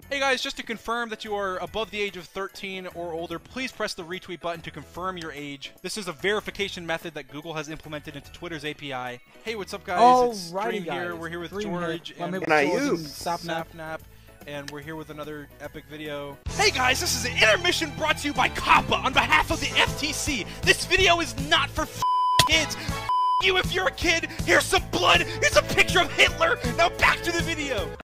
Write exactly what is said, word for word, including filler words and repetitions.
Hey guys, just to confirm that you are above the age of thirteen or older, please press the retweet button to confirm your age. This is a verification method that Google has implemented into Twitter's A P I. Hey, what's up guys? Alrighty, it's Dream guys. here. We're here with Dream George here. and Well, Not George you. and Sapnap. Sapnap, and we're here with another epic video. Hey guys, this is an intermission brought to you by Coppa on behalf of the F T C. This video is not for f kids. F you if you're a kid. Here's some blood. Here's a picture of Hitler. Now back to the video.